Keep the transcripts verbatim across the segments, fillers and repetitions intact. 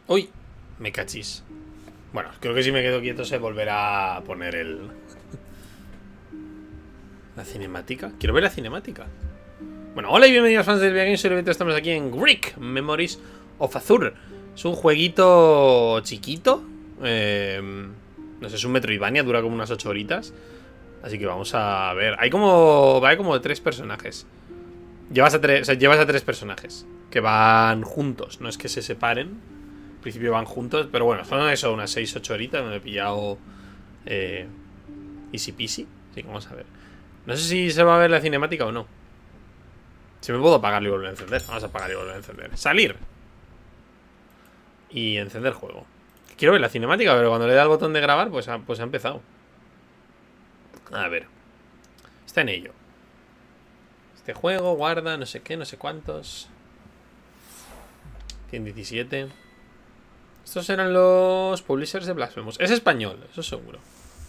Uy, me cachis. Bueno, creo que si me quedo quieto se volverá a poner el... La cinemática. Quiero ver la cinemática. Bueno, hola y bienvenidos fans del Videogame. Soy Levito, estamos aquí en Greek Memories of Azur. Es un jueguito chiquito. Eh, no sé, es un Metroidvania, dura como unas ocho horitas. Así que vamos a ver. Hay como... Hay como tres personajes. Llevas a tres, o sea, llevas a tres personajes que van juntos, no es que se separen. Al principio van juntos, pero bueno, son eso, unas seis ocho horitas. Me he pillado eh, easy peasy. Así que vamos a ver. No sé si se va a ver la cinemática o no. Si me puedo apagar y volver a encender. Vamos a apagar y volver a encender. Salir y encender juego. Quiero ver la cinemática, pero cuando le da al botón de grabar, pues ha, pues ha empezado. A ver. Está en ello. Este juego guarda no sé qué, no sé cuántos. ciento diecisiete. Estos eran los publishers de Blasphemous. Es español, eso seguro.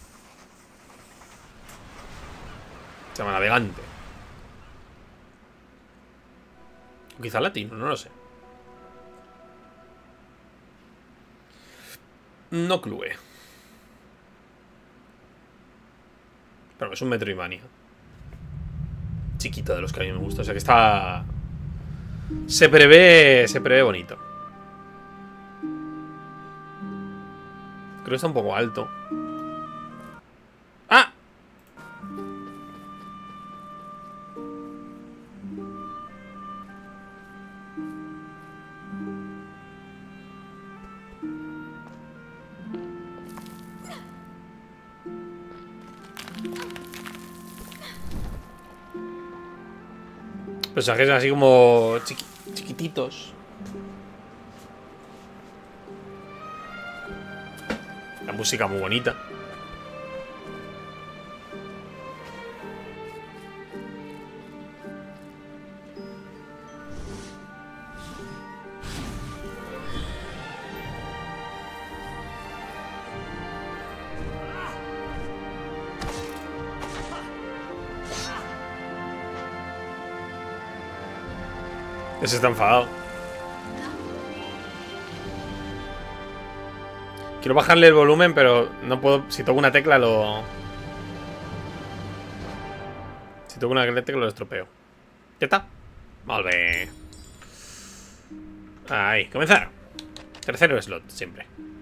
Se llama Navegante. O quizá latino, no lo sé. No clue. Pero es un Metroidvania chiquito, de los que a mí me gusta. O sea que está... Se prevé... Se prevé bonito. Creo que está un poco alto. ¡Ah! Personajes así como chiqui chiquititos. La música muy bonita. Ese está enfadado. Quiero bajarle el volumen, pero no puedo. Si toco una tecla lo... Si toco una tecla lo estropeo. Ya está. Vale. Ahí, comenzar. Tercero slot, siempre.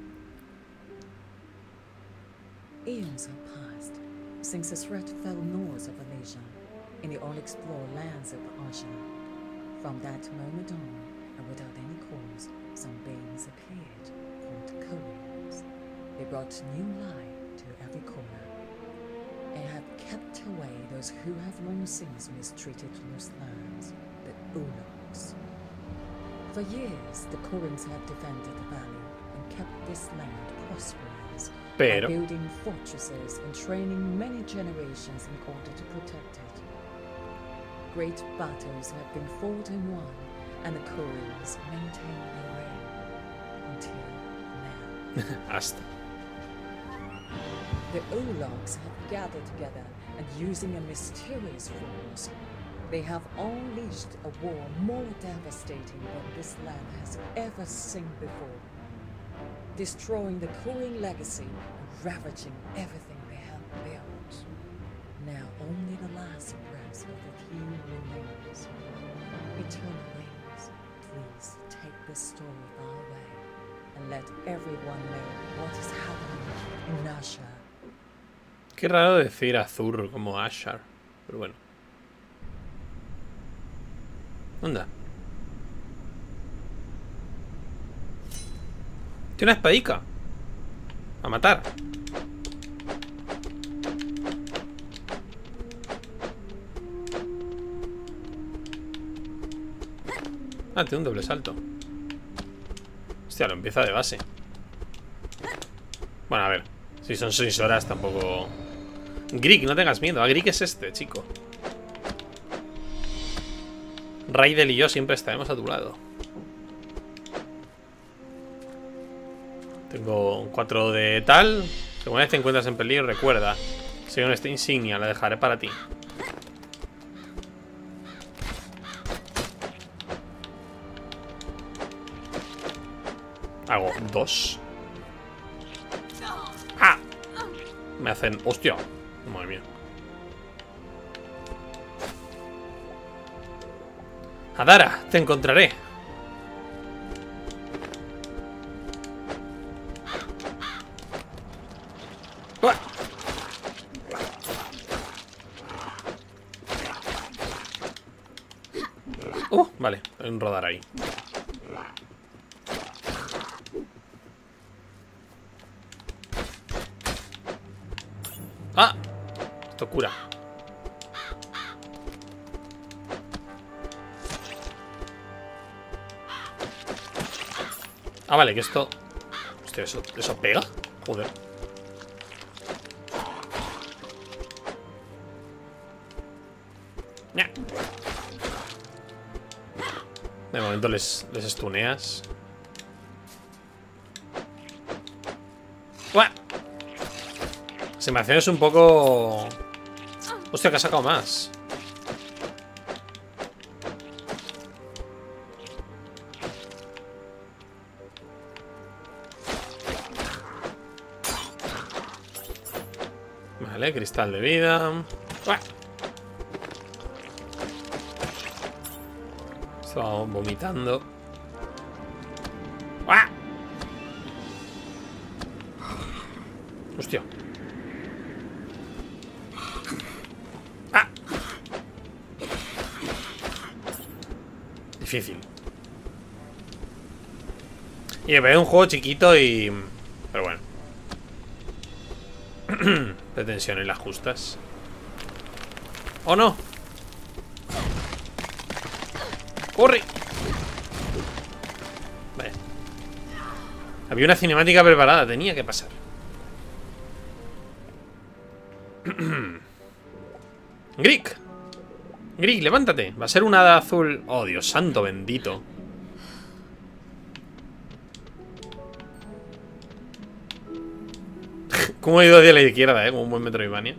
Eons have passed since the threat fell north of Alasia in the all-explored lands of Asia. From that moment on, and without any cause, some beings appeared, called Koreans. They brought new light to every corner, and have kept away those who have long since mistreated those lands, the Ologs. For years, the Koreans have defended the valley and kept this land prosperous by Pero... building fortresses and training many generations in order to protect it. Great battles have been fought and won, and the Koreans maintain their reign until now. Hasta. The Ologs have gathered together, and using a mysterious force, they have unleashed a war more devastating than this land has ever seen before, destroying the Korean legacy and ravaging everything they have built. Now only the last breaths of the few remains. Eternal Wings, please take this story our way and let everyone know what is happening in Ashar. Qué raro decir Azur como Ashar, pero bueno. Onda. Tiene una espadica. A matar. Ah, tiene un doble salto. Hostia, lo empieza de base. Bueno, a ver. Si son seis horas tampoco... Greek, no tengas miedo. A Greek es este, chico. Raidel y yo siempre estaremos a tu lado. Tengo un cuatro de tal. Si alguna vez te encuentras en peligro, recuerda. Si con esta insignia la dejaré para ti. Hago dos. ¡Ah! Me hacen... ¡Hostia! Madre mía. Adara, te encontraré. ¡Uah! Uh, vale, un rodar ahí. ¡Ah! Esto cura. Ah, vale, que esto... Hostia, ¿eso, eso pega? Joder. Ña. De momento les, les stuneas. ¡Uah! Se me hace un poco... Hostia, que ha sacado más. Vale, cristal de vida. ¡Uah! Estaba vomitando. ¡Uah! Hostia. ¡Ah! Difícil. Y me veo un juego chiquito y... Pero bueno. De tensión en las justas. ¡Oh, no! ¡Corre! Vale. Había una cinemática preparada. Tenía que pasar. Grick. Grick, levántate. Va a ser una hada azul. Oh, Dios santo bendito. ¿Cómo he ido hacia la izquierda, eh? Como un buen Metroidvania.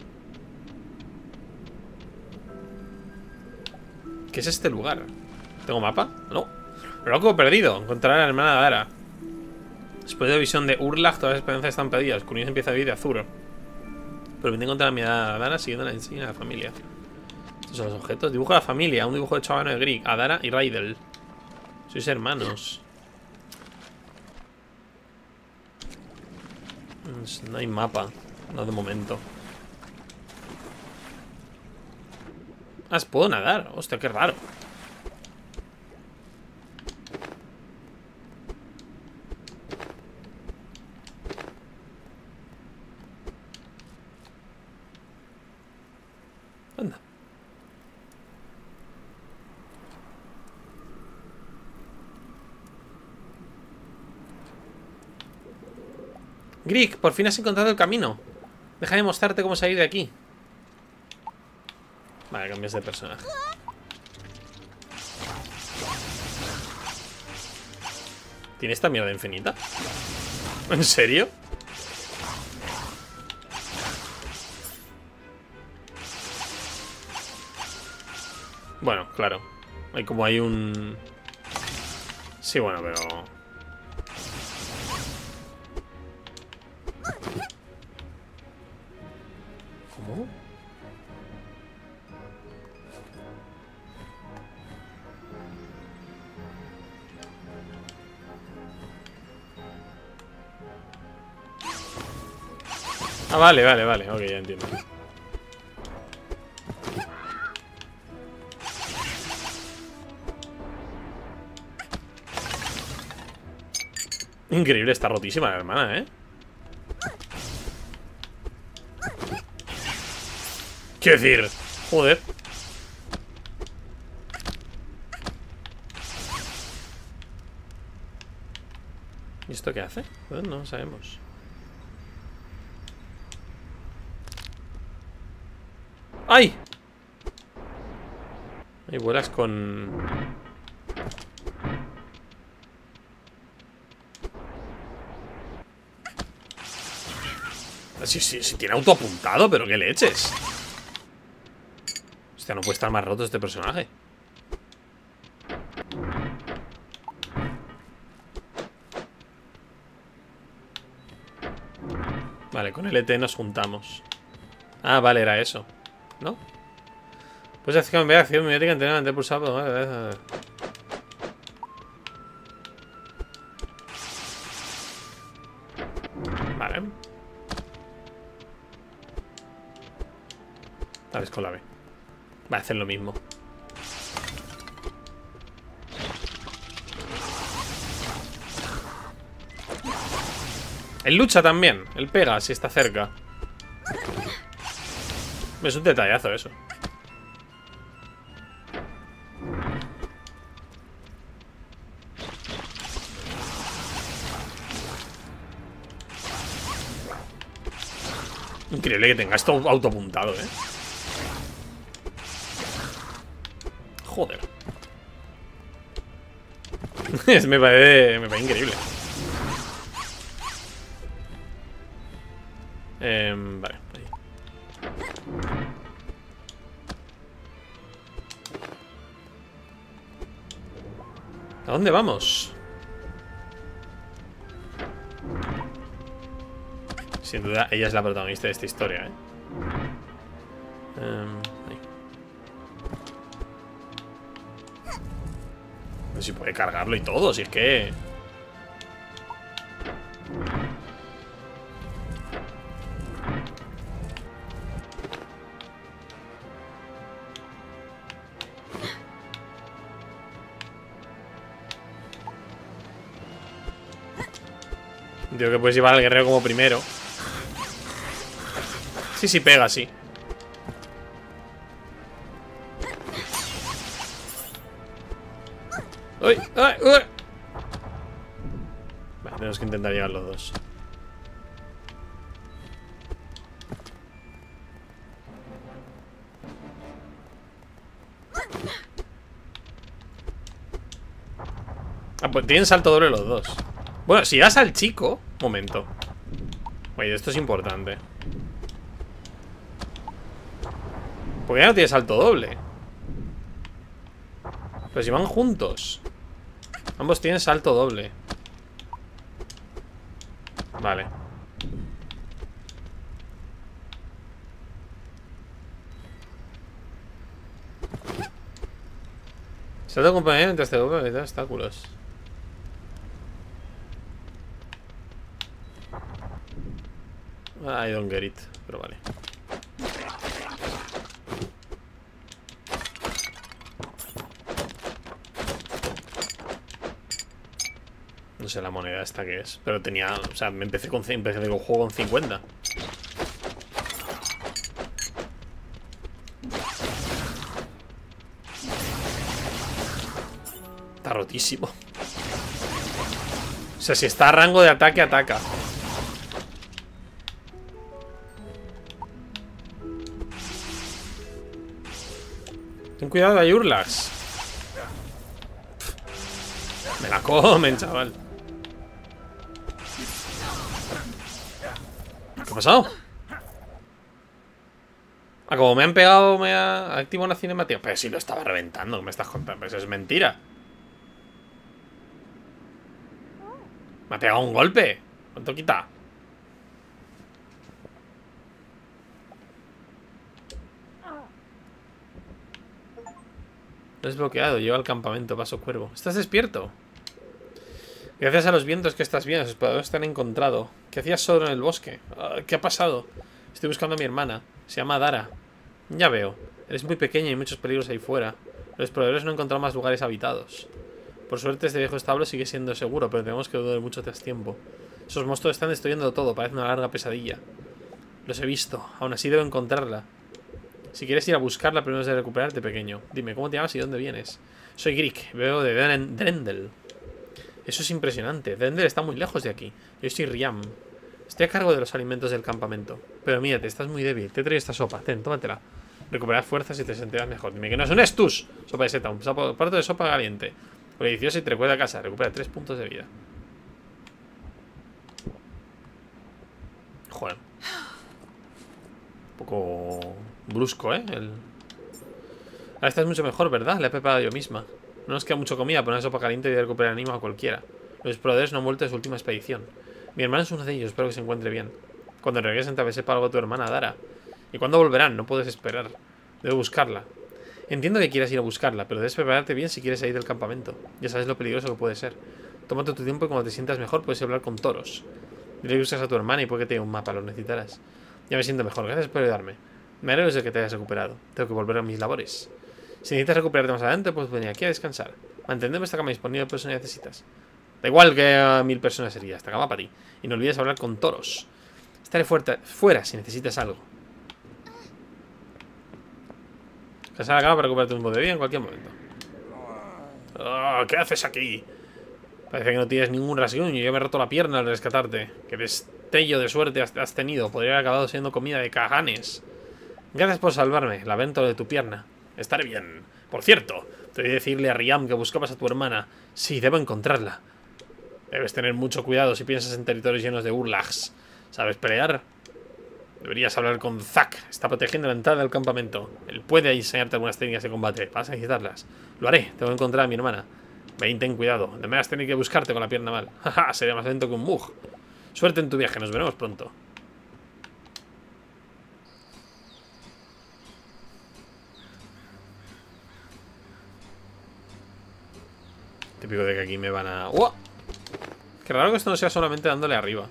¿Qué es este lugar? ¿Tengo mapa? No. Loco perdido. Encontrar a la hermana de Adara. Después de la visión de Urlag, todas las esperanzas están perdidas. Kunin empieza a vivir de Azur. Pero vine a encontrar a mi Adara siguiendo la enseñanza de la familia. Estos son los objetos. Dibujo de la familia. Un dibujo de chavano de Grick, Adara y Raidel. Sois hermanos. No hay mapa. No de momento. Ah, puedo nadar. Hostia, qué raro. Anda. Grick, por fin has encontrado el camino. Déjame mostrarte cómo salir de aquí. Vale, cambias de personaje. ¿Tiene esta mierda infinita? ¿En serio? Bueno, claro. Hay como hay un... Sí, bueno, pero... ¿Cómo? Ah, vale, vale, vale. Ok, ya entiendo. Increíble, está rotísima la hermana, ¿eh? Quiero decir, joder. ¿Y esto qué hace? Pues no sabemos. ¡Ay! Ahí vuelas con... Si, si, si tiene auto apuntado, pero qué leches. Hostia, no puede estar más roto este personaje. Vale, con L T nos juntamos. Ah, vale, era eso, ¿no? Pues hacer cambiar acción mimética enteramente pulsado. Vale. A ver, con la B. Va a hacer lo mismo. Él lucha también. Él pega si está cerca. Es un detallazo eso. Increíble que tenga esto autopuntado, eh. Joder. me parece. Me parece increíble. Eh, vale, ahí. ¿A dónde vamos? Sin duda, ella es la protagonista de esta historia, ¿eh? Um, ahí. No sé si puede cargarlo y todo, si es que... Digo que puedes llevar al guerrero como primero. Sí, sí, pega, sí. ¡Uy! ¡Ay! ¡Uy! Vale, tenemos que intentar llegar los dos. Ah, pues tienen salto doble los dos. Bueno, si das al chico... Momento. Oye, esto es importante. ¿Por qué ya no tiene salto doble? Pero si van juntos. Ambos tienen salto doble. Vale. Salto acompañado mientras te doble evitar obstáculos. I don't get it, pero vale. No sé la moneda esta que es, pero tenía, o sea, me empecé con empecé con el juego con cincuenta. Está rotísimo. O sea, si está a rango de ataque, ataca. Ten cuidado, hay Urlax. Me la comen, chaval. ¿Qué ha pasado? Ah, como me han pegado, me ha activado una cinemática. Pero si lo estaba reventando, ¿qué me estás contando? Pues eso es mentira. Me ha pegado un golpe. ¿Cuánto quita? Desbloqueado, lleva al campamento, paso cuervo. ¿Estás despierto? Gracias a los vientos que estás bien, los exploradores te han encontrado. ¿Qué hacías solo en el bosque? ¿Qué ha pasado? Estoy buscando a mi hermana. Se llama Dara. Ya veo. Eres muy pequeña y hay muchos peligros ahí fuera. Los exploradores no han encontrado más lugares habitados. Por suerte este viejo establo sigue siendo seguro, pero tenemos que dudar mucho más tiempo. Esos monstruos están destruyendo todo, parece una larga pesadilla. Los he visto, aún así debo encontrarla. Si quieres ir a buscarla, primero es de recuperarte, pequeño. Dime, ¿cómo te llamas y dónde vienes? Soy Grick, veo de Drendel. Eso es impresionante. Drendel está muy lejos de aquí. Yo soy Riam. Estoy a cargo de los alimentos del campamento. Pero mírate, estás muy débil. Te traigo esta sopa. Ten, tómatela. Recuperar fuerzas y te sentirás mejor. Dime que no es un estus. Sopa de seta, un plato de sopa caliente. Delicioso y te recuerda a casa. Recupera tres puntos de vida. Joder. Un poco brusco, ¿eh? El... Ahora esta es mucho mejor, ¿verdad? La he preparado yo misma. No nos queda mucho comida, pero una sopa caliente y de recuperar ánimo a cualquiera. Los exploradores no han vuelto de su última expedición. Mi hermano es uno de ellos, espero que se encuentre bien. Cuando regresen tal vez sepa algo tu hermana Dara. ¿Y cuándo volverán? No puedes esperar. Debo buscarla. Entiendo que quieras ir a buscarla, pero debes prepararte bien si quieres salir del campamento. Ya sabes lo peligroso que puede ser. Tómate tu tiempo y cuando te sientas mejor puedes hablar con Toros. Dile que buscas a tu hermana y puede que te dé un mapa, lo necesitarás. Ya me siento mejor, gracias por ayudarme. Me alegro de que te hayas recuperado. Tengo que volver a mis labores. Si necesitas recuperarte más adelante, puedes venir aquí a descansar. Mantendremos esta cama disponible por si necesitas. Da igual que a mil personas sería, esta cama para ti. Y no olvides hablar con Toros. Estaré fuerte, fuera si necesitas algo. Casar la cama para recuperarte un poco de vida en cualquier momento. Oh, ¿qué haces aquí? Parece que no tienes ningún rasguño. Yo me he roto la pierna al rescatarte. Qué destello de suerte has tenido. Podría haber acabado siendo comida de caganes. Gracias por salvarme. Lamento de tu pierna. Estaré bien. Por cierto, te voy a decirle a Riam que buscabas a tu hermana. Sí, debo encontrarla. Debes tener mucho cuidado si piensas en territorios llenos de Urlags. ¿Sabes pelear? Deberías hablar con Zack. Está protegiendo la entrada del campamento. Él puede enseñarte algunas técnicas de combate. Vas a necesitarlas. Lo haré. Tengo que encontrar a mi hermana. Ve, ten cuidado. De manera tener que buscarte con la pierna mal. Jaja, sería más lento que un mug. Suerte en tu viaje. Nos veremos pronto. Típico de que aquí me van a... ¡Oh! Qué raro que esto no sea solamente dándole arriba.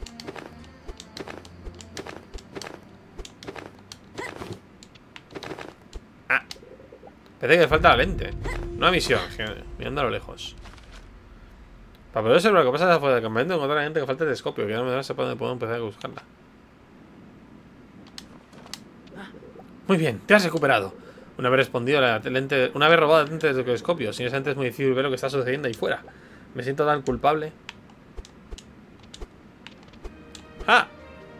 Ah. Parece que le falta la lente. Una misión, mirando a lo lejos. Para poder observar lo que pasa afuera del campamento, encontrar a la gente que falta el telescopio. Que no me sepa dónde puedo empezar a buscarla. Muy bien, te has recuperado. Una vez respondido la lente, una vez robado la lente del telescopio. Sin esa lente es muy difícil ver lo que está sucediendo ahí fuera. Me siento tan culpable. ¡Ah!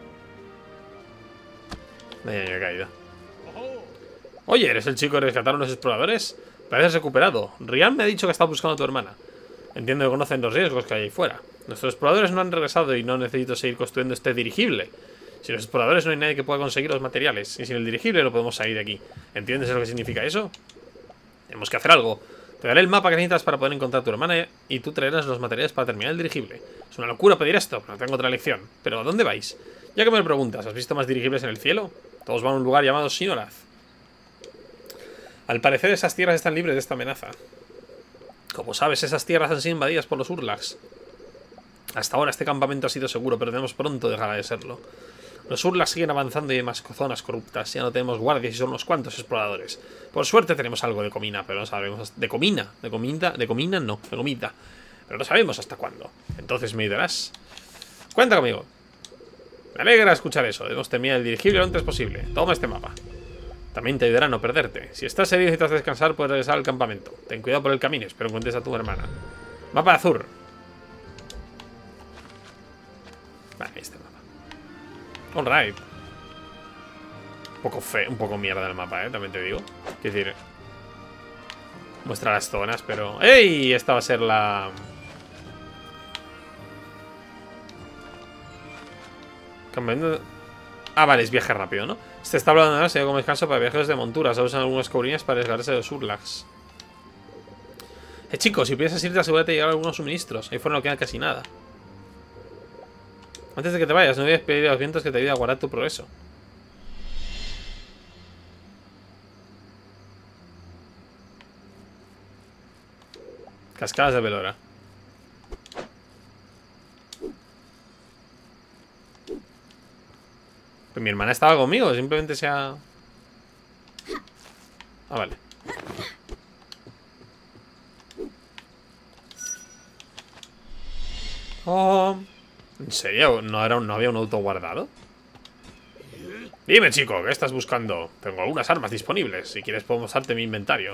Me he caído. Oye, ¿eres el chico que rescataron los exploradores? Pareces recuperado. Rian me ha dicho que está buscando a tu hermana. Entiendo que conocen los riesgos que hay ahí fuera. Nuestros exploradores no han regresado y no necesito seguir construyendo este dirigible. Sin los exploradores no hay nadie que pueda conseguir los materiales. Y sin el dirigible no podemos salir de aquí. ¿Entiendes lo que significa eso? Tenemos que hacer algo. Te daré el mapa que necesitas para poder encontrar a tu hermana y tú traerás los materiales para terminar el dirigible. Es una locura pedir esto, pero no tengo otra elección. ¿Pero a dónde vais? Ya que me lo preguntas, ¿has visto más dirigibles en el cielo? Todos van a un lugar llamado Sinorath. Al parecer esas tierras están libres de esta amenaza. Como sabes, esas tierras han sido invadidas por los Urlags. Hasta ahora este campamento ha sido seguro, pero tenemos pronto dejará de serlo. Los Urlags siguen avanzando y hay más zonas corruptas. Ya no tenemos guardias y son unos cuantos exploradores. Por suerte tenemos algo de comina, pero no sabemos... ¿De comina? ¿De comida? ¿De comina? No, de comida. Pero no sabemos hasta cuándo. Entonces me ayudarás. Cuenta conmigo. Me alegra escuchar eso. Debemos terminar el dirigible lo antes posible. Toma este mapa. También te ayudará a no perderte. Si estás herido y necesitas descansar, puedes regresar al campamento. Ten cuidado por el camino, espero que encuentres a tu hermana. Mapa azul. Vale, ahí está el mapa. Alright. Un poco fe, un poco mierda el mapa, eh, también te digo. Quiero decir, muestra las zonas, pero... ¡Ey! Esta va a ser la... Campamento... Ah, vale, es viaje rápido, ¿no? Este está hablando de nada, como descanso para viajeros de montura. Se usan algunas cobrinas para desgarrarse de los Urlags. Eh, chicos, si piensas irte, asegúrate de llevar algunos suministros. Ahí fuera no queda casi nada. Antes de que te vayas, no olvides pedir a los vientos que te ayuden a guardar tu progreso. Cascadas de Velora. Pues mi hermana estaba conmigo, simplemente se ha... Ah, vale. Oh... ¿En serio? ¿No, era un, ¿No había un auto guardado? Dime, chico, ¿qué estás buscando? Tengo algunas armas disponibles. Si quieres puedo mostrarte mi inventario.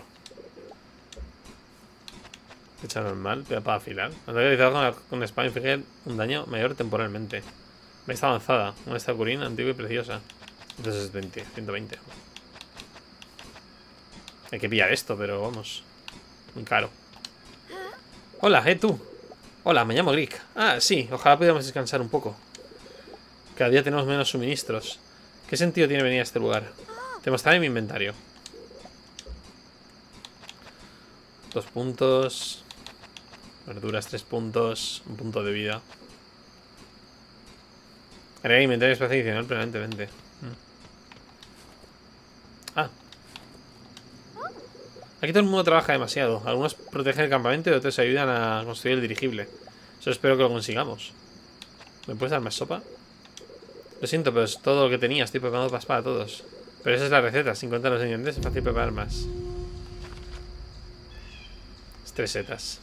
Fecha normal, para afilar. Cuando he realizado con la espada inflige un daño mayor temporalmente. Maestra avanzada. Una estacurina antigua y preciosa. Entonces es veinte, ciento veinte. Hay que pillar esto, pero vamos. Muy caro. Hola, eh, tú. Hola, me llamo Grick. Ah, sí, ojalá pudiéramos descansar un poco. Cada día tenemos menos suministros. ¿Qué sentido tiene venir a este lugar? Te mostraré mi inventario. Dos puntos. Verduras, tres puntos. Un punto de vida. Agregar inventario de espacio adicional permanentemente. Mm. Ah. Aquí todo el mundo trabaja demasiado. Algunos protegen el campamento y otros ayudan a construir el dirigible. Eso espero que lo consigamos. ¿Me puedes dar más sopa? Lo siento, pero es todo lo que tenía. Estoy preparando papas para todos. Pero esa es la receta. Sin contar los ingredientes es fácil preparar más. Tres setas.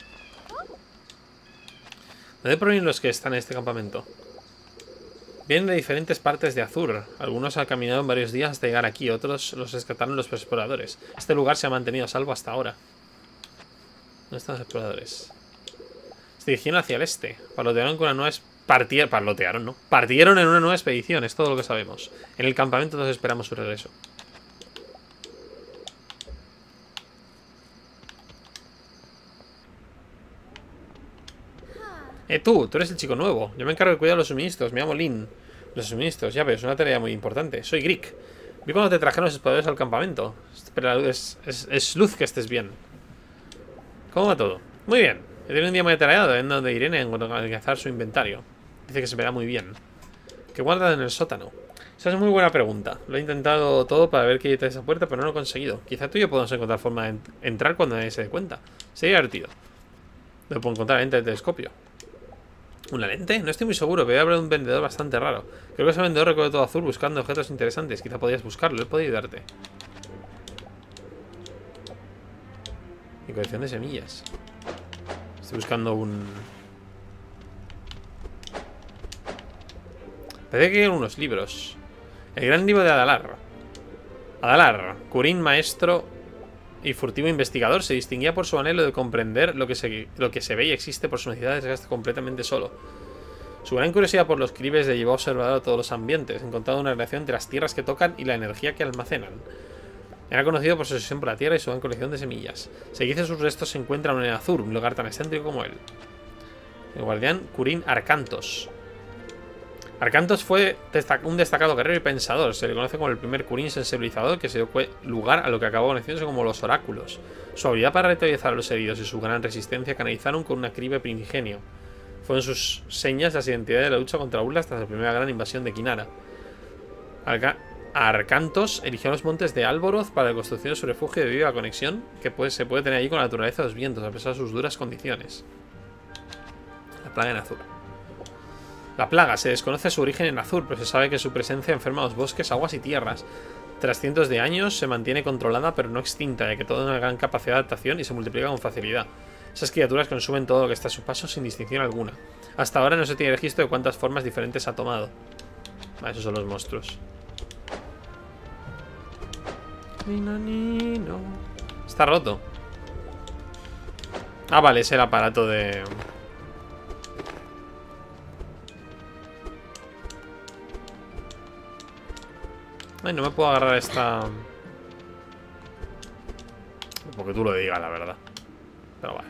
¿De dónde provienen los que están en este campamento? Vienen de diferentes partes de Azur. Algunos han caminado en varios días hasta llegar aquí. Otros los rescataron los exploradores. Este lugar se ha mantenido a salvo hasta ahora. ¿Dónde están los exploradores? Se dirigieron hacia el este. Parlotearon con una nueva... Partieron... Parlotearon, ¿no? Partieron en una nueva expedición. Es todo lo que sabemos. En el campamento todos esperamos su regreso. Eh, tú, tú eres el chico nuevo. Yo me encargo de cuidar los suministros. Me llamo Lynn. Los suministros, ya ves, es una tarea muy importante. Soy Grick. Vi cuando te trajeron los exploradores al campamento. Espera, es, es, es luz que estés bien. ¿Cómo va todo? Muy bien. He tenido un día muy atareado en donde Irene a organizar su inventario. Dice que se verá muy bien. ¿Qué guardan en el sótano? Esa es muy buena pregunta. Lo he intentado todo para ver qué hay detrás de esa puerta, pero no lo he conseguido. Quizá tú y yo podamos encontrar forma de ent entrar cuando nadie se dé cuenta. Sería divertido. Lo puedo encontrar en el telescopio. ¿Una lente? No estoy muy seguro, pero voy a hablar de un vendedor bastante raro. Creo que ese vendedor recorre todo Azul buscando objetos interesantes. Quizá podrías buscarlo, él puede ayudarte. Mi colección de semillas. Estoy buscando un... Parece que hay unos libros. El gran libro de Adalar. Adalar, Curín maestro y furtivo investigador, se distinguía por su anhelo de comprender lo que se, lo que se ve y existe por su necesidad de desgaste completamente solo. Su gran curiosidad por los cribes le llevó a observar todos los ambientes, encontrando una relación entre las tierras que tocan y la energía que almacenan. Era conocido por su obsesión por la tierra y su gran colección de semillas. Se dice que sus restos se encuentran en Azur, un lugar tan excéntrico como él. El guardián Curín Arcantos. Arcantos fue un destacado guerrero y pensador. Se le conoce como el primer Curín sensibilizador que se dio lugar a lo que acabó conociéndose como los oráculos. Su habilidad para revitalizar a los heridos y su gran resistencia canalizaron con una cribe primigenio. Fueron sus señas las identidades de la lucha contra Urlas tras la primera gran invasión de Kinara. Arca Arcantos eligió los montes de Alboroth para la construcción de su refugio debido a la conexión que puede, se puede tener allí con la naturaleza de los vientos, a pesar de sus duras condiciones. La plaga en Azur. La plaga se desconoce su origen en Azur, pero se sabe que su presencia enferma los bosques, aguas y tierras. Tras cientos de años se mantiene controlada pero no extinta, ya que toda una gran capacidad de adaptación y se multiplica con facilidad. Esas criaturas consumen todo lo que está a su paso sin distinción alguna. Hasta ahora no se tiene registro de cuántas formas diferentes ha tomado. Ah, esos son los monstruos. Está roto. Ah, vale, es el aparato de... Ay, no me puedo agarrar esta... Porque tú lo digas, la verdad. Pero vale.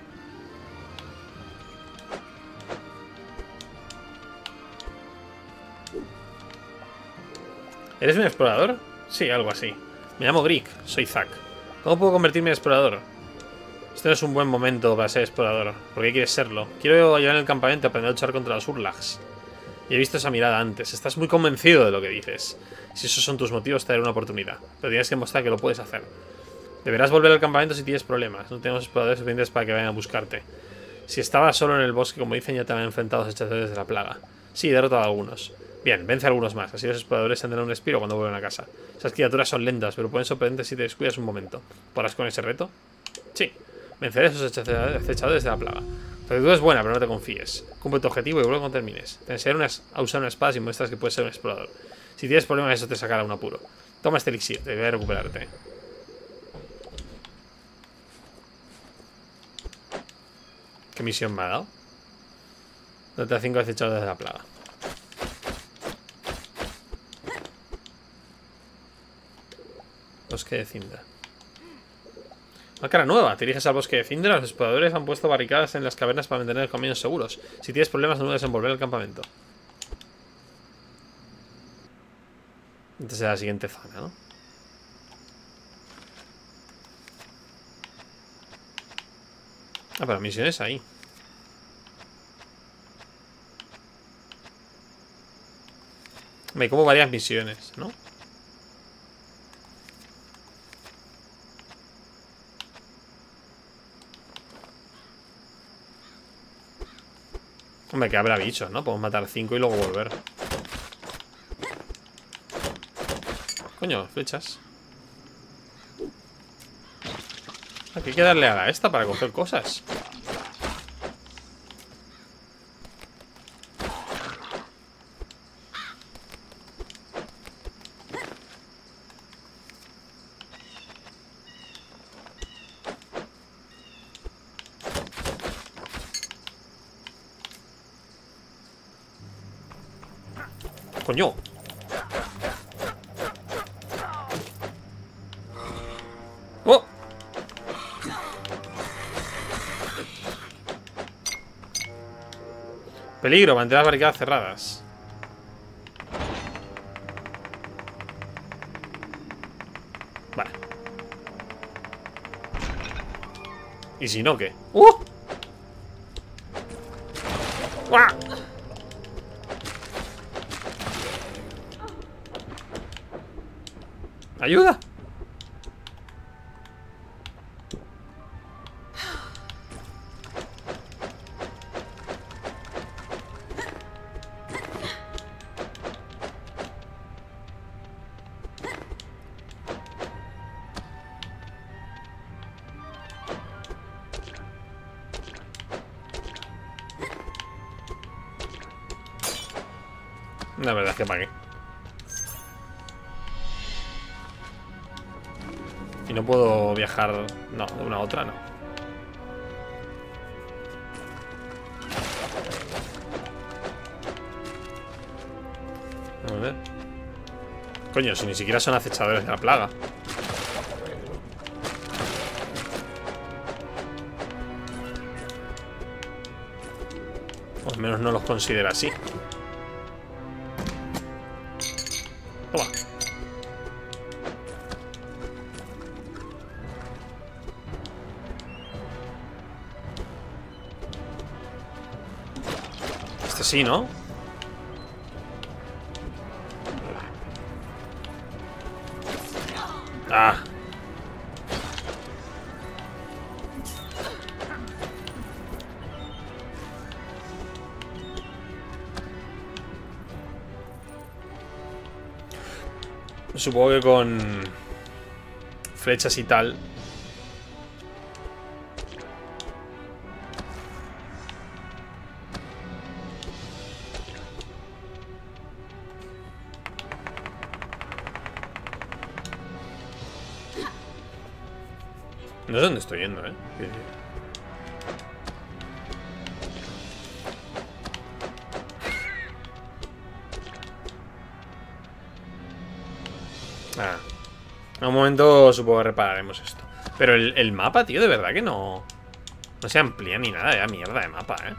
¿Eres un explorador? Sí, algo así. Me llamo Grick, soy Zack. ¿Cómo puedo convertirme en explorador? Este no es un buen momento para ser explorador. ¿Por qué quieres serlo? Quiero llegar en el campamento a aprender a luchar contra los Urlags. Y he visto esa mirada antes. Estás muy convencido de lo que dices. Si esos son tus motivos, te daré una oportunidad. Pero tienes que mostrar que lo puedes hacer. Deberás volver al campamento si tienes problemas. No tenemos exploradores suficientes para que vayan a buscarte. Si estabas solo en el bosque, como dicen, ya te han enfrentado a los hechizadores de la plaga. Sí, he derrotado a algunos. Bien, vence a algunos más. Así los exploradores tendrán un respiro cuando vuelvan a casa. Esas criaturas son lentas, pero pueden sorprenderte si te descuidas un momento. ¿Podrás con ese reto? Sí. Venceré a esos acechadores de la plaga. Tu actitud es buena, pero no te confíes. Cumple tu objetivo y vuelve cuando termines. Te enseñaré a usar una espada si muestras que puedes ser un explorador. Si tienes problemas, eso te sacará un apuro. Toma este elixir, te voy a recuperarte. ¿Qué misión me ha dado? Date a cinco acechadores de la plaga. Bosque de Cindra. Una cara nueva. Te diriges al bosque de Cindra. Los exploradores han puesto barricadas en las cavernas para mantener los caminos seguros. Si tienes problemas, no dudes en volver al campamento. Entonces es la siguiente zona, ¿no? Ah, pero misiones ahí. Me como varias misiones, ¿no? Hombre, que habrá bichos, ¿no? Podemos matar cinco y luego volver. Coño, flechas. Aquí hay que darle a la esta para coger cosas. Coño. ¡Oh! Peligro, mantén las barricadas cerradas. Vale. ¿Y si no, qué? ¡Uh! ¡Uah! ¡Ayuda! La verdad es que pagué. Y no puedo viajar. No, de una a otra no. A ver. Coño, si ni siquiera son acechadores de la plaga. O al menos no los considera así. Toma. Este sí, ¿no? Ah. Supongo que con flechas y tal. No sé dónde estoy yendo, ¿eh? Ah. En un momento supongo que repararemos esto. Pero el, el mapa, tío, de verdad que no... No se amplía ni nada, ya mierda de mapa, ¿eh?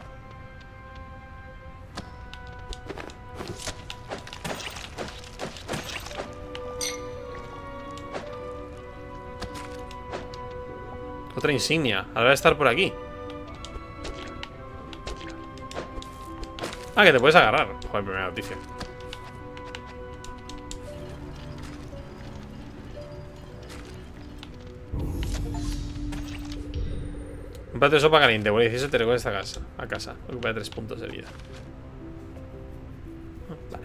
Otra insignia. Ahora de estar por aquí. Ah, que te puedes agarrar. Joder, primera noticia. Un plato de sopa caliente. Bueno, dieciséis te recoge esta casa. A casa. Recupera tres puntos de vida. Vale.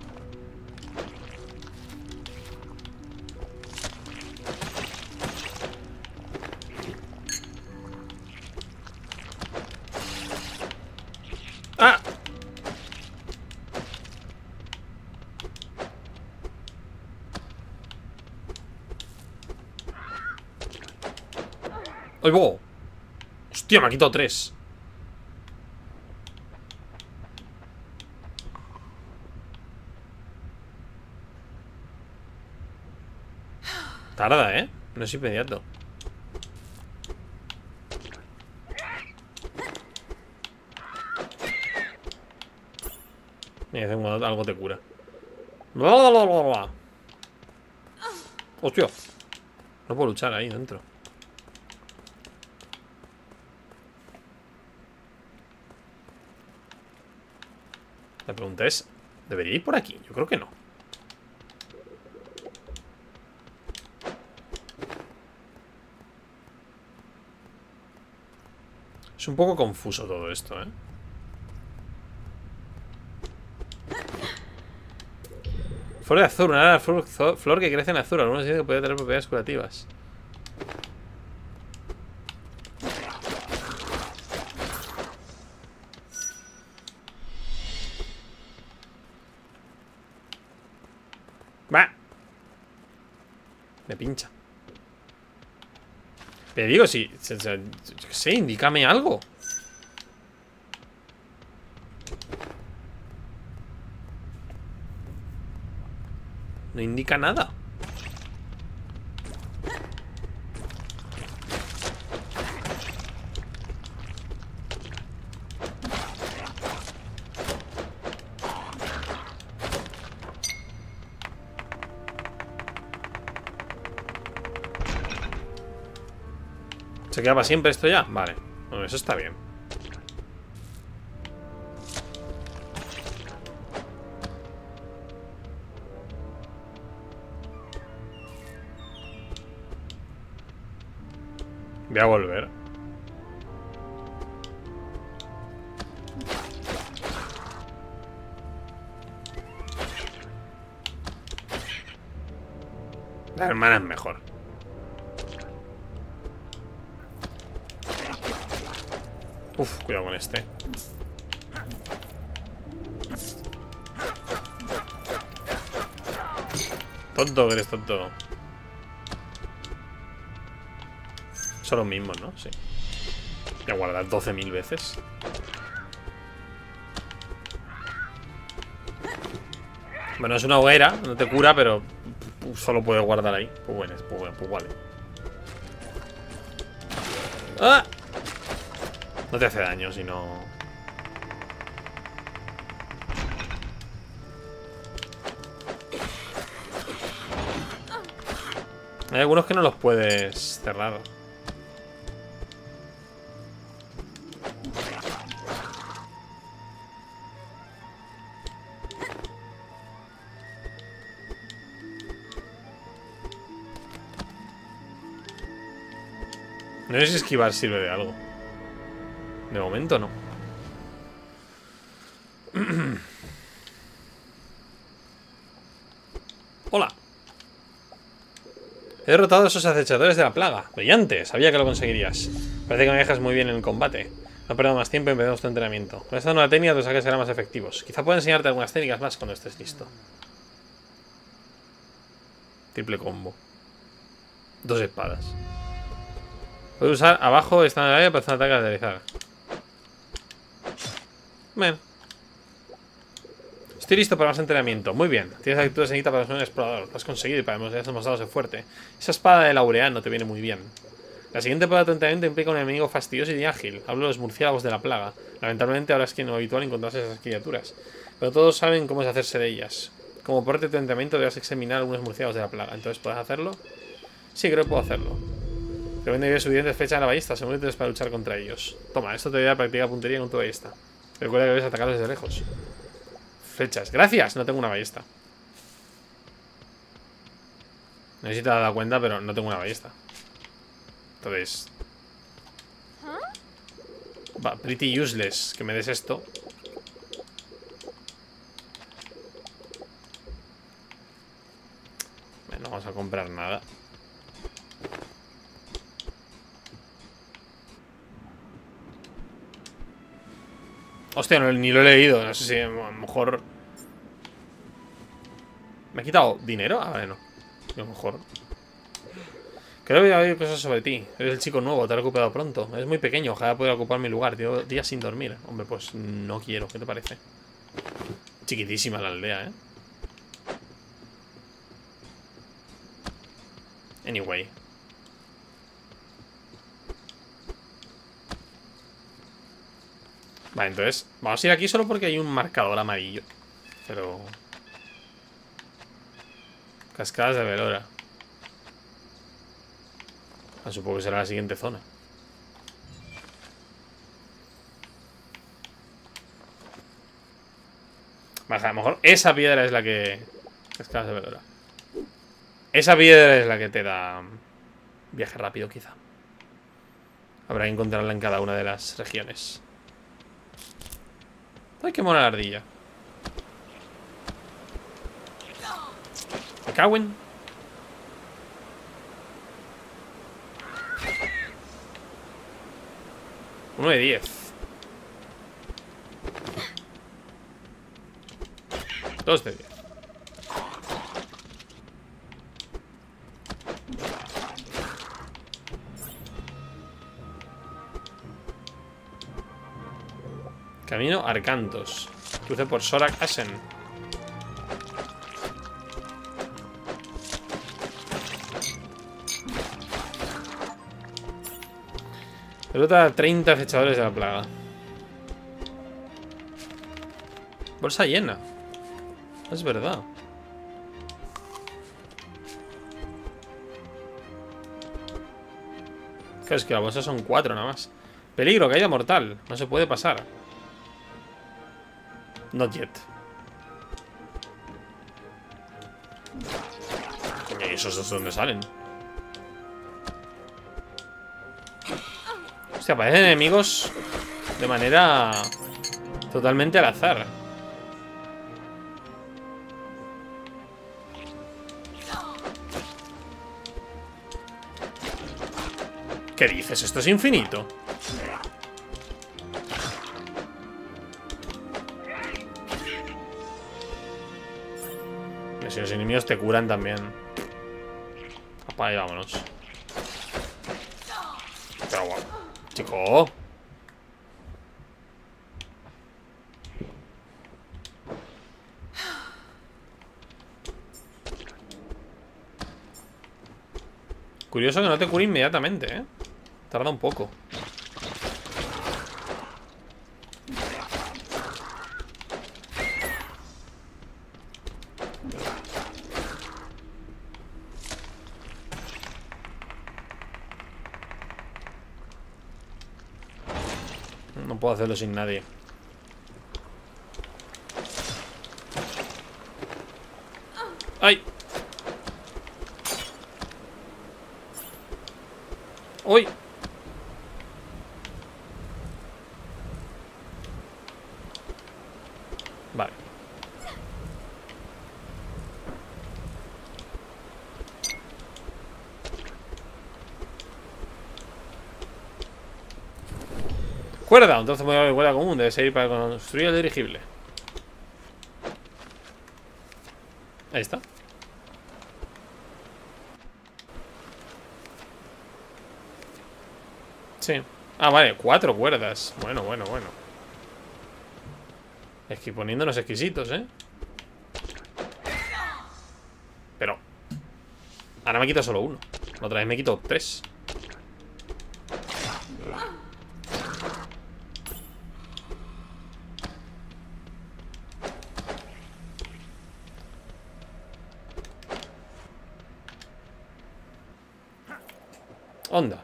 ¡Ah! ¡Ay, bo! ¡Hostia, me ha quitado tres! Tarda, ¿eh? No es inmediato. Mira, tengo algo te cura. Bla, bla, bla, bla, bla. ¡Hostia! No puedo luchar ahí dentro. La pregunta es, ¿Debería ir por aquí? Yo creo que no. Es un poco confuso todo esto, ¿eh? Flor de azur, una flor, flor que crece en azur. Algunos dicen que puede tener propiedades curativas. Va. Me pincha. Te digo, si... Sí, sí, indícame algo. No indica nada. ¿Se queda para siempre esto ya? Vale. Bueno, eso está bien. Voy a volver. La hermana es mejor. Uf, cuidado con este. Tonto, que eres tonto. Son los mismos, ¿no? Sí. Voy a guardar doce mil veces. Bueno, es una hoguera, no te cura, pero solo puedes guardar ahí. Pues bueno, pues, bueno, pues vale. ¡Ah! No te hace daño, sino... Hay algunos que no los puedes cerrar. No sé si esquivar sirve de algo. De momento no. Hola. He derrotado a esos acechadores de la plaga. Brillante, sabía que lo conseguirías. Parece que me dejas muy bien en el combate. No perdamos más tiempo y empecemos tu entrenamiento. Con esta nueva técnica tus ataques serán más efectivos. Quizá pueda enseñarte algunas técnicas más cuando estés listo. Triple combo. Dos espadas. Puedes usar abajo esta en el área para hacer un ataque a realizar. Bien. Estoy listo para más entrenamiento. Muy bien. Tienes actitudes necesitas para ser un explorador. Lo has conseguido y para demostrar que has demostrado ser fuerte. Esa espada de Laureano te viene muy bien. La siguiente prueba de tu entrenamiento implica un enemigo fastidioso y ágil. Hablo de los murciélagos de la plaga. Lamentablemente ahora es que no es habitual encontrarse esas criaturas. Pero todos saben cómo es hacerse de ellas. Como parte de tu entrenamiento debes examinar algunos murciélagos de la plaga. ¿Entonces puedes hacerlo? Sí, creo que puedo hacerlo. Pero vende suficientes flechas en la ballesta. Seguro que tienes para luchar contra ellos. Toma, esto te ayuda a practicar puntería con tu ballesta. Recuerda que debes atacar desde lejos. Flechas. Gracias. No tengo una ballesta. No sé si te has dado cuenta, pero no tengo una ballesta. Entonces... Va, pretty useless que me des esto. Bueno, no vamos a comprar nada. Hostia, no, ni lo he leído. No sé si a lo mejor... ¿Me he quitado dinero? Ah, vale, no. A lo mejor... Creo que hay cosas sobre ti. Eres el chico nuevo, te has recuperado pronto. Eres muy pequeño, ojalá pueda ocupar mi lugar. Llevo días sin dormir. Hombre, pues no quiero. ¿Qué te parece? Chiquitísima la aldea, ¿eh? Anyway. Vale, entonces vamos a ir aquí solo porque hay un marcador amarillo. Pero... Cascadas de Velora. Ah, supongo que será la siguiente zona. Vale, a lo mejor esa piedra es la que... Escala de verdura. Esa piedra es la que te da viaje rápido, quizá. Habrá que encontrarla en cada una de las regiones. Ay, qué mona la ardilla. Me cago en... Uno de diez. Dos de diez. Camino Arcantos. Cruce por Sorak Asen. Derrota treinta fechadores de la plaga. Bolsa llena. Es verdad. Claro, es que la bolsa son cuatro nada más. Peligro, caída mortal. No se puede pasar. Not yet. Coño, ¿y esos dos de dónde salen? Hostia, aparecen enemigos de manera totalmente al azar. ¿Qué dices? ¿Esto es infinito? Si los enemigos te curan también. Apa, y vámonos. Pero guapo. Chico. Curioso que no te cure inmediatamente, ¿eh? Tarda un poco. No puedo hacerlo sin nadie. ¡Ay! ¡Uy! Vale. Cuerda, un trozo muy largo de cuerda común. Debe servir para construir el dirigible. Ahí está. Sí. Ah, vale, cuatro cuerdas. Bueno, bueno, bueno. Es que poniéndonos exquisitos, ¿eh? Pero ahora me quito solo uno. La otra vez me quito tres. Onda.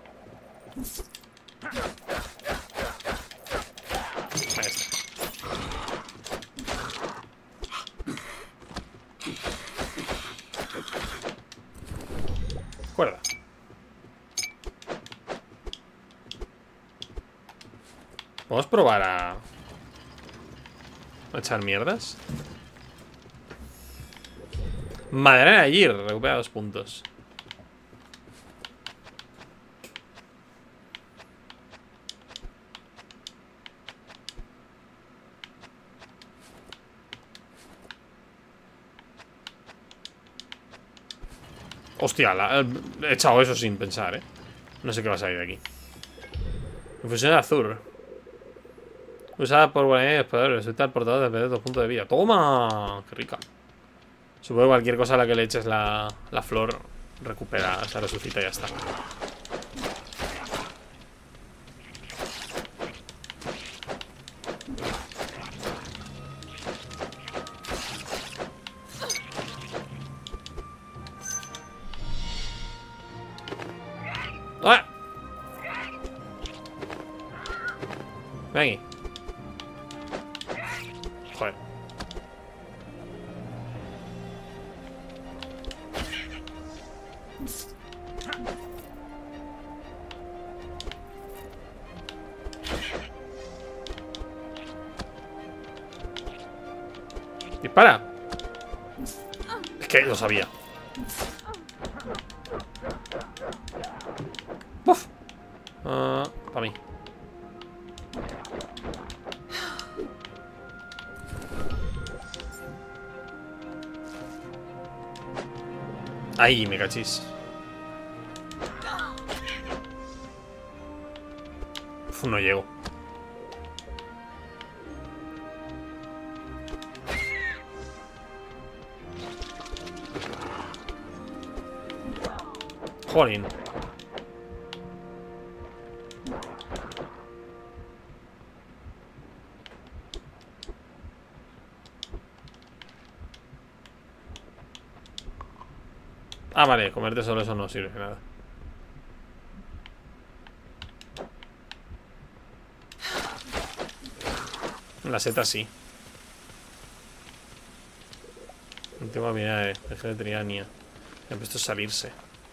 Ahí está. Cuerda. Vamos a probar a... a echar mierdas. Madera de allí, recupera dos puntos. Hostia, la, he echado eso sin pensar, eh. No sé qué va a salir de aquí. Infusión de azur. Usada por guardianes poderes. Resulta el portador de perder dos puntos de vida. ¡Toma! ¡Qué rica! Supongo que cualquier cosa a la que le eches la, la flor recupera, se resucita y ya está. ¡Ah! Ven aquí. Joder. ¡Dispara! Es que lo sabía. ¡Uf! Uh, para mí. Ahí, me cachis. Uf, no llego. Jolín. Ah, vale, comerte solo eso no sirve de nada. La seta sí. No tengo habilidad de geometría. Me he puesto a salirse.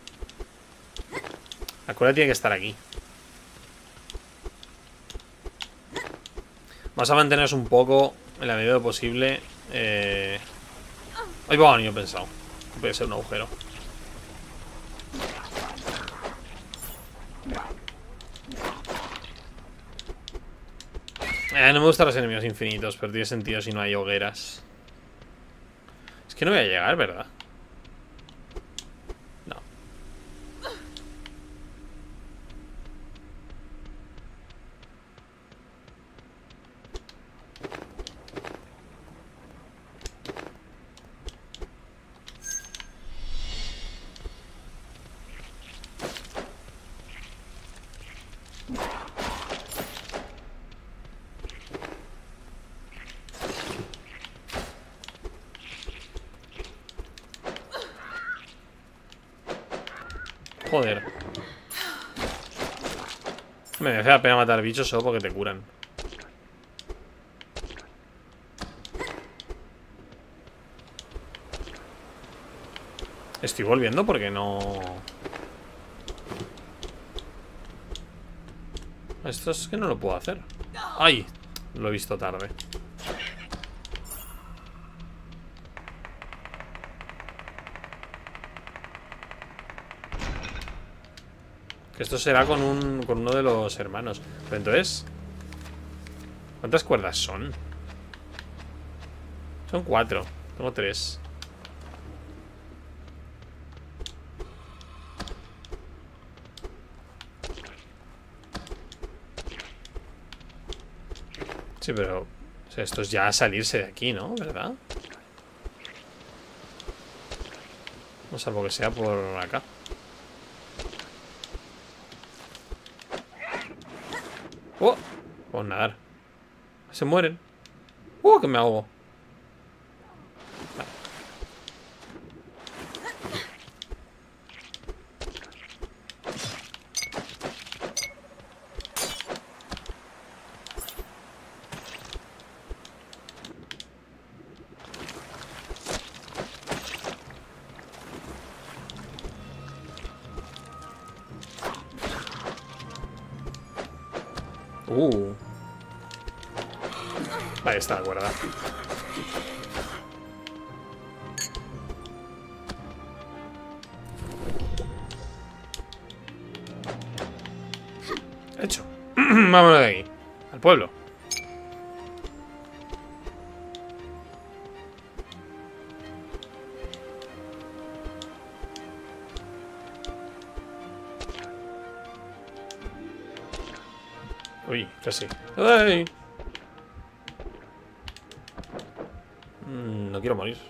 La cola tiene que estar aquí. Vamos a mantenernos un poco en la medida de lo posible. Eh... Ay, va, ni he pensado. Puede ser un agujero. Eh, no me gustan los enemigos infinitos, pero tiene sentido si no hay hogueras. Es que no voy a llegar, ¿verdad? No. Joder. Me merece la pena matar bichos solo porque te curan. Estoy volviendo porque no... Esto es que no lo puedo hacer. ¡Ay! Lo he visto tarde. Que esto será con un con uno de los hermanos. Pero entonces, ¿cuántas cuerdas son? Son cuatro. Tengo tres. Sí, pero o sea, esto es ya salirse de aquí, ¿no? ¿Verdad? No, salvo que sea por acá. ¡Oh! Puedo nadar. Se mueren. ¡Uh! Que me ahogo. Vale. Uh. Ahí está, guarda. Hecho. Vámonos de aquí. Al pueblo. Uy, casi. ¡Ay! Mm, no quiero morir.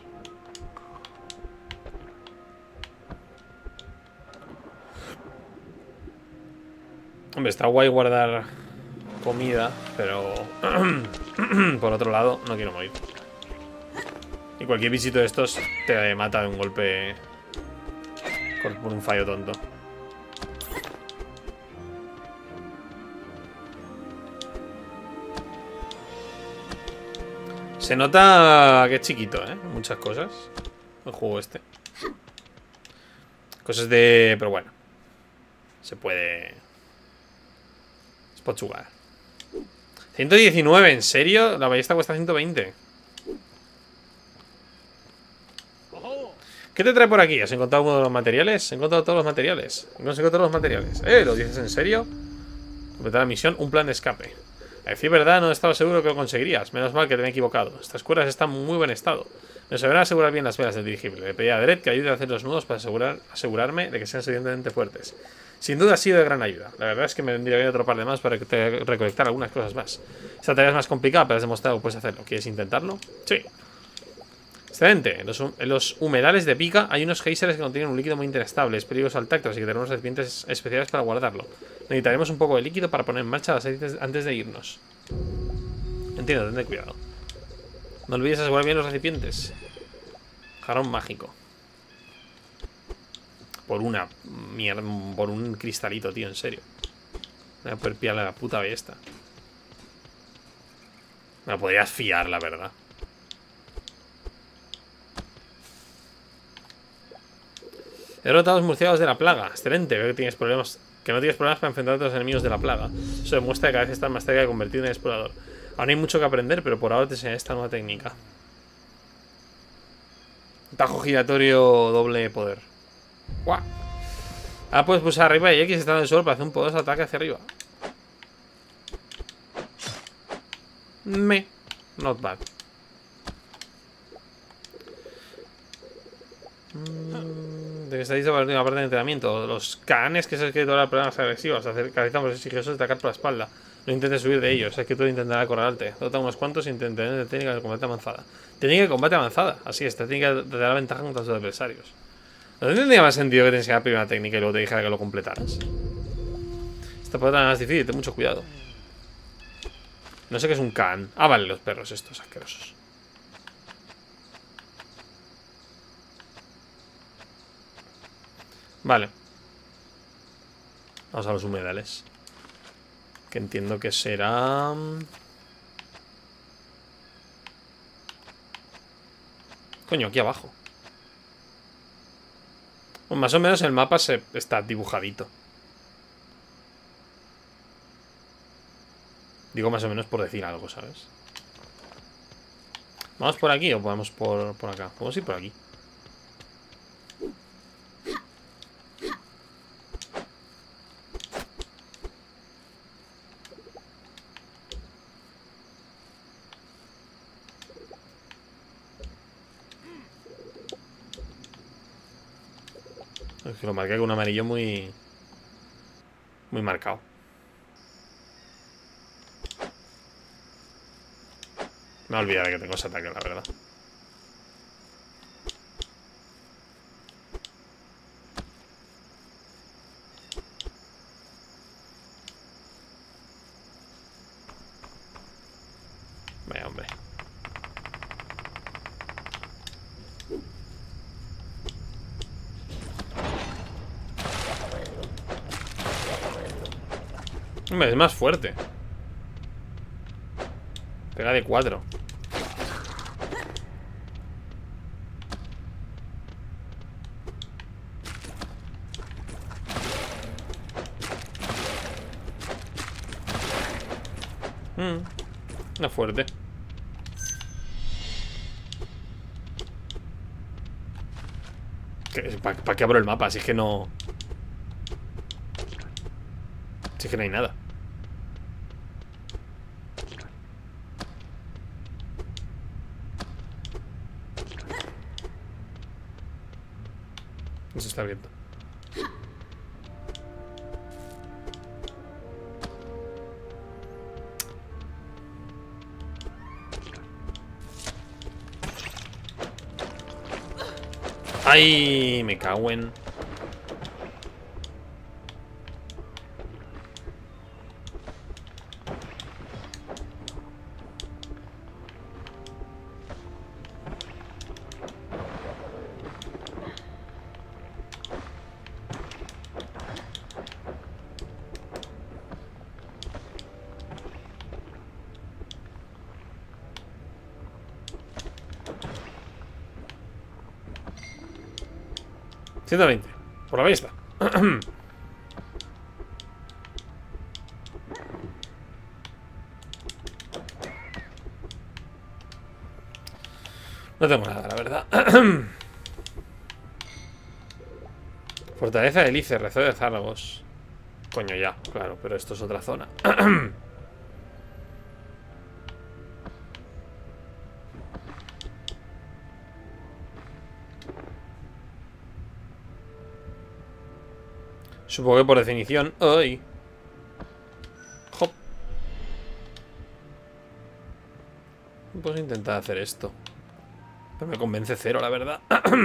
Hombre, está guay guardar comida, pero por otro lado, no quiero morir. Y cualquier bichito de estos te mata de un golpe por un fallo tonto. Se nota que es chiquito, ¿eh? Muchas cosas. El juego este. Cosas de... Pero bueno. Se puede... Se puede jugar. ciento diecinueve, ¿en serio? La ballesta cuesta ciento veinte. ¿Qué te trae por aquí? ¿Has encontrado uno de los materiales? He encontrado todos los materiales. He encontrado todos los materiales. ¿Eh? ¿Lo dices en serio? Completar la misión, un plan de escape. A decir verdad, no estaba seguro que lo conseguirías. Menos mal que te he equivocado. Estas cuerdas están en muy buen estado. Me sabrán asegurar bien las velas del dirigible. Le pedí a Dredd que ayude a hacer los nudos para asegurar, asegurarme de que sean suficientemente fuertes. Sin duda ha sido de gran ayuda. La verdad es que me vendría bien otro par de más para recolectar algunas cosas más. Esta tarea es más complicada, pero has demostrado que puedes hacerlo. ¿Quieres intentarlo? Sí. Excelente. En los, en los humedales de Pica hay unos geysers que contienen un líquido muy inestable. Es peligroso al tacto, así que tenemos recipientes especiales para guardarlo. Necesitaremos un poco de líquido para poner en marcha las aceites antes de irnos. Entiendo, ten cuidado. No olvides asegurar bien los recipientes. Jarrón mágico. Por una mierda, por un cristalito, tío, en serio. Me voy a poder pillarle a la puta ballesta. Me la podrías fiar, la verdad. He derrotado a los murciélagos de la plaga. Excelente, veo que tienes problemas. Que no tienes problemas para enfrentarte a los enemigos de la plaga. Eso demuestra que cada vez estás más cerca de convertirte en explorador. Aún hay mucho que aprender, pero por ahora te enseñaré esta nueva técnica. Tajo giratorio doble poder. ¡Guau! Ahora puedes pulsar arriba y X estando en el suelo para hacer un poderoso ataque hacia arriba. Me. Not bad. Mm, de que está listo para la última parte de entrenamiento. Los canes, que es el que todas las problemas agresivos. Realizamos exigiosos de atacar por la espalda. No intentes huir de ellos, es que tú intentarás acorralarte. Dota unos cuantos e intentaré de técnica de combate avanzada. Técnica de combate avanzada. Así es, esta técnica te da ventaja contra tus adversarios. ¿No tendría más sentido que te enseñara la primera técnica y luego te dijera que lo completaras? Esta puede ser más difícil, ten mucho cuidado. No sé qué es un can. Ah, vale, los perros estos asquerosos. Vale. Vamos a los humedales. Que entiendo que será... Coño, aquí abajo. Pues más o menos el mapa se está dibujadito. Digo más o menos por decir algo, ¿sabes? ¿Vamos por aquí o podemos por, por acá? Podemos ir por aquí. Es que lo marqué con un amarillo muy... Muy marcado. Me he olvidado de que tengo ese ataque, la verdad. Vaya, hombre. Hombre, es más fuerte. Pega de cuatro. Mm, no es fuerte. ¿Para pa qué abro el mapa? Si es que no... Si es que no hay nada. No se está viendo. ¡Ay! Me cago en... ciento veinte. Por la vista. No tengo nada, la verdad. Fortaleza de Lice, rezo de Záragos. Coño, ya, claro, pero esto es otra zona. Supongo que por definición. ¡Ay! Hop. Puedo intentar hacer esto. Pero me convence cero, la verdad.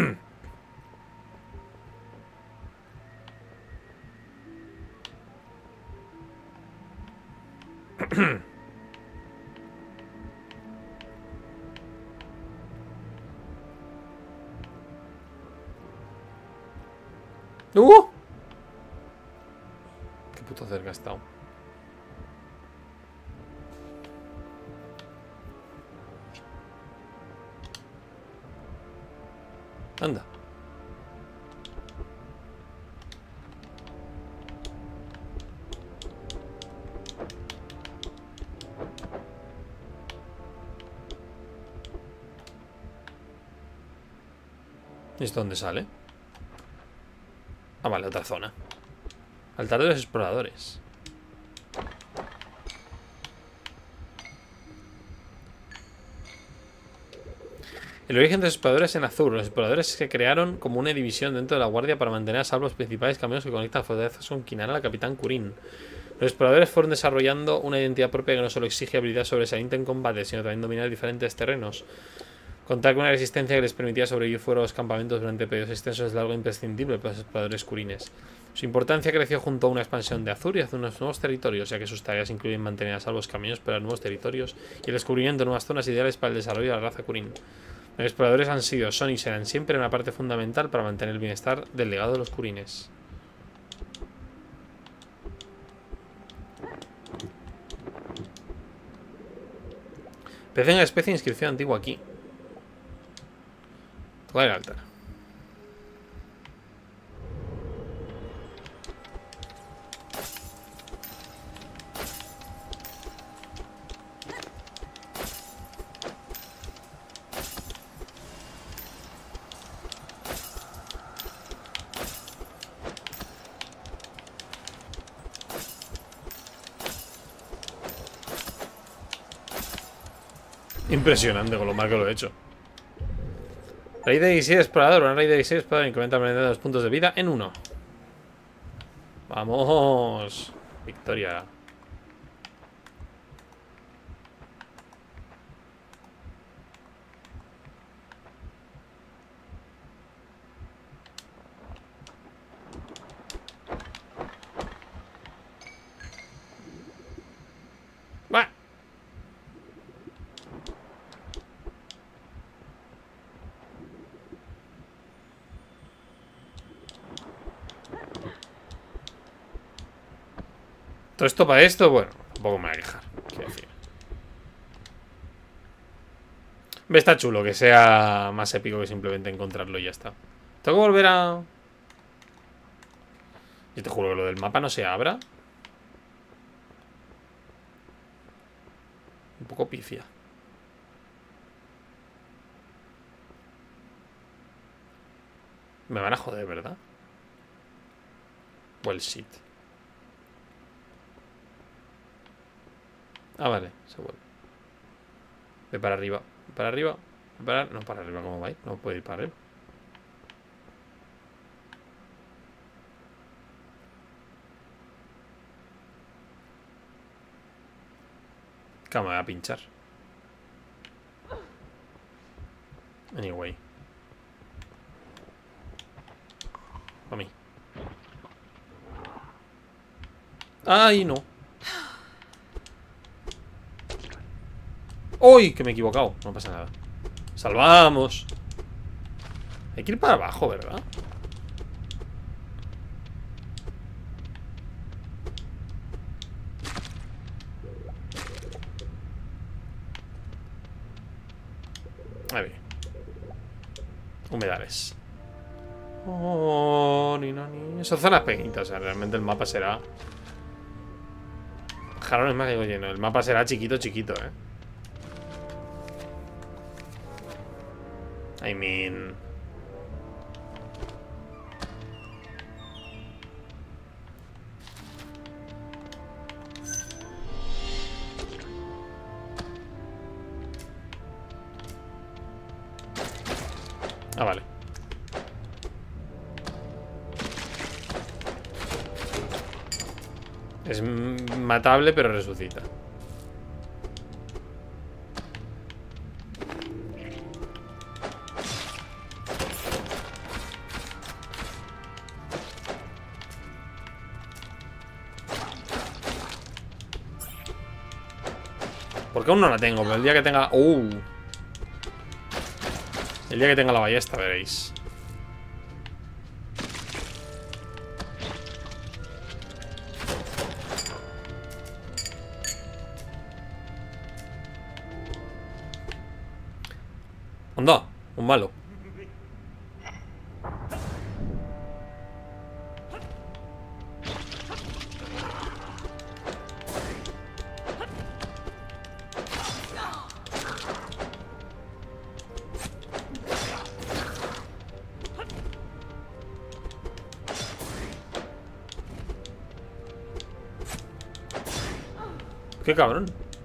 ¡Uh! Qué puto cerca ha estado. Anda. ¿Y esto dónde sale? Ah, vale, otra zona. Altar de los exploradores. El origen de los exploradores en Azur. Los exploradores se crearon como una división dentro de la guardia para mantener a salvo los principales caminos que conectan fortalezas con Kinana al capitán Kurin. Los exploradores fueron desarrollando una identidad propia que no solo exige habilidad sobresaliente en combate, sino también dominar diferentes terrenos. Contar con una resistencia que les permitía sobrevivir fuera de los campamentos durante periodos extensos es algo imprescindible para los exploradores kurines. Su importancia creció junto a una expansión de Azur y hacia unos nuevos territorios, ya que sus tareas incluyen mantener a salvo los caminos para nuevos territorios y el descubrimiento de nuevas zonas ideales para el desarrollo de la raza kurin. Los exploradores han sido, son y serán siempre una parte fundamental para mantener el bienestar del legado de los kurines. Pez en la especie de inscripción antigua aquí. Toda el altar. Impresionante con lo mal que lo he hecho. Raíz de dieciséis explorador. Una raíz de dieciséis explorador incrementa la los puntos de vida en uno. Vamos. Victoria. Va. Todo esto para esto, bueno, tampoco me voy a quejar. Quiero decir. Está chulo que sea más épico que simplemente encontrarlo y ya está. Tengo que volver a... Yo te juro que lo del mapa no se abra. Un poco pifia. Me van a joder, ¿verdad? Well, shit. Ah, vale, se vuelve. Ve para arriba. Ve para arriba. Ve para... No, para arriba, ¿cómo va a ir? No puede ir para arriba. Cama, me va a pinchar. Anyway. A mí. Ay, no. ¡Uy! Que me he equivocado. No pasa nada. ¡Salvamos! Hay que ir para abajo, ¿verdad? A ver. Humedales. Oh, ni, no, ni. Son zonas pequeñitas, o sea, realmente el mapa será... Jarones mágicos lleno. El mapa será chiquito, chiquito, eh. I mean... Ah, vale. Es matable, pero resucita. Porque aún no la tengo, pero el día que tenga... ¡Uh! El día que tenga la ballesta veréis. Anda, un malo. Qué cabrón.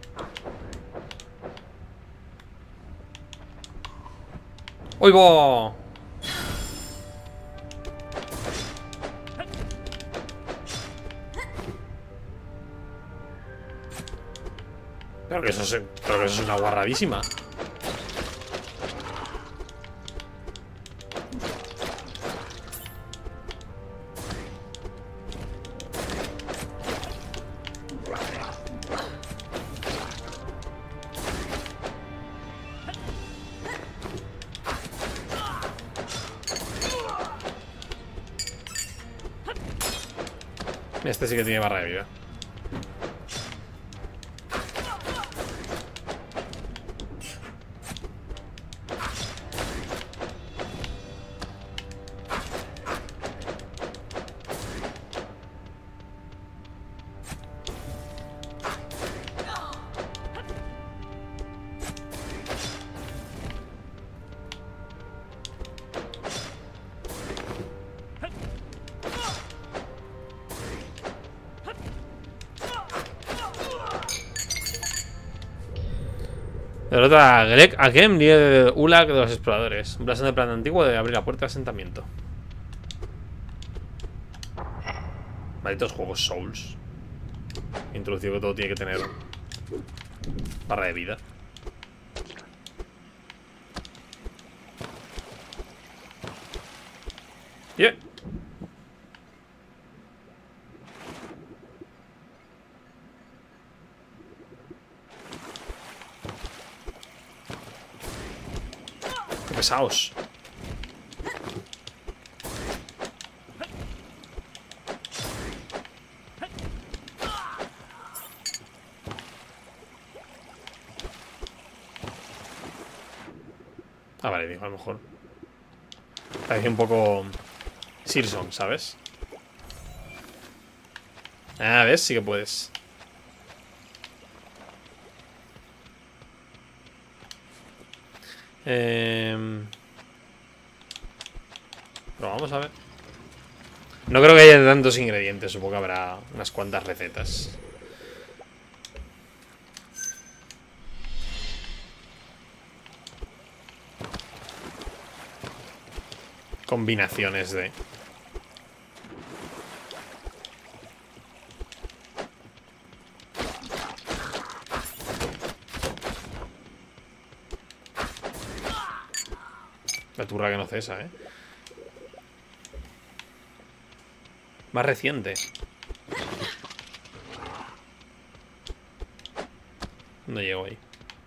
¡Uy, va! Creo que eso es, creo que eso es una guarradísima. Este sí que tiene barra de vida. Derrota a Greg Agem, líder de Ulag de los exploradores. Un blasón de planta antiguo de abrir la puerta de asentamiento. Malditos juegos Souls. Introducido que todo tiene que tener barra de vida. Yeah. Qué pesados. Ah, vale, digo, a lo mejor parece un poco Silksong, ¿sabes? Ah, ¿ves? Sí que puedes. Eh... Pero vamos a ver. No creo que haya tantos ingredientes. Supongo que habrá unas cuantas recetas. Combinaciones de... La turra que no cesa, ¿eh? Más reciente. No llego ahí.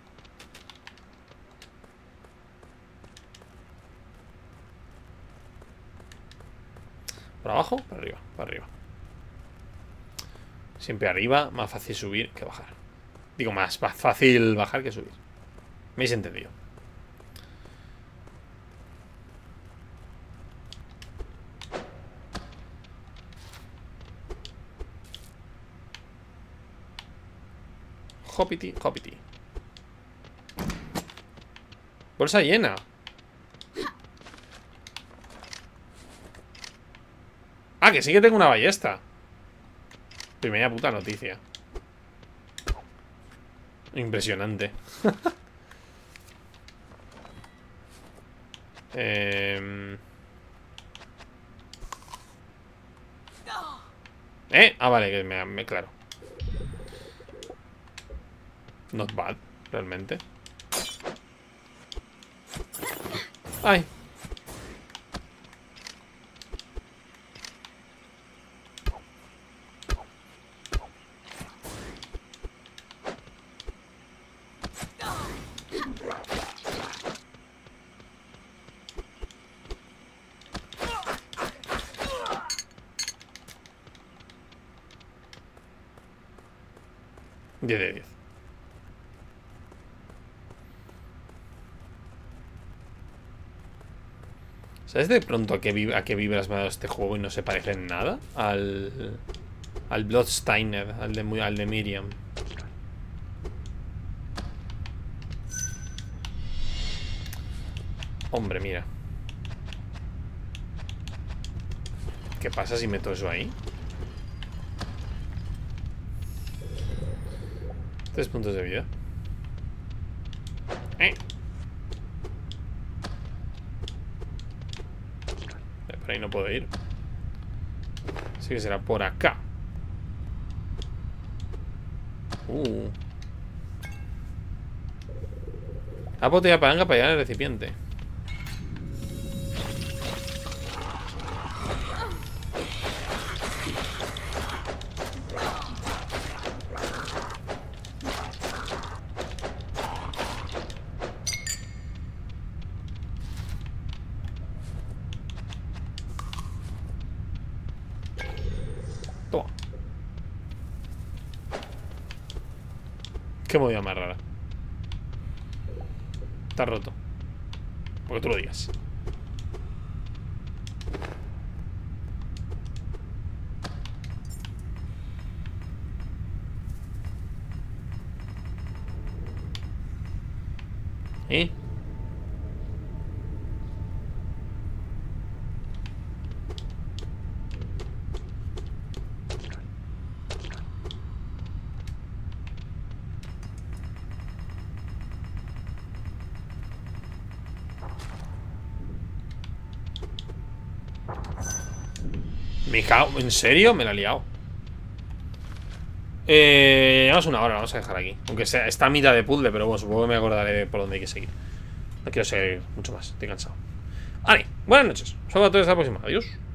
¿Por abajo? Para arriba, para arriba. Siempre arriba, más fácil subir que bajar. Digo, más fácil bajar que subir. ¿Me habéis entendido? Hoppity, hoppity. Bolsa llena. Ah, que sí que tengo una ballesta. Primera puta noticia. Impresionante. eh... ¿Eh? Ah, vale, que me, me claro. Not bad, realmente. Ay. diez de diez. ¿Sabes de pronto a qué, vib a qué vibras me ha dado este juego y no se parece en nada al al Bloodsteiner, al de, al de Miriam? Hombre, mira. ¿Qué pasa si meto eso ahí? Tres puntos de vida. Eh. Por ahí no puedo ir. Así que será por acá. Uh. La botella palanca para llegar al recipiente. Toma. Qué movida más rara. Está roto. Porque tú lo digas. ¿Eh? Me cago, ¿en serio? Me la he liado. Eh, llevamos una hora, vamos a dejar aquí. Aunque sea, está a mitad de puzzle, pero bueno, supongo que me acordaré de por dónde hay que seguir. No quiero seguir mucho más, estoy cansado. Vale, buenas noches. Os veo a todos hasta la próxima. Adiós.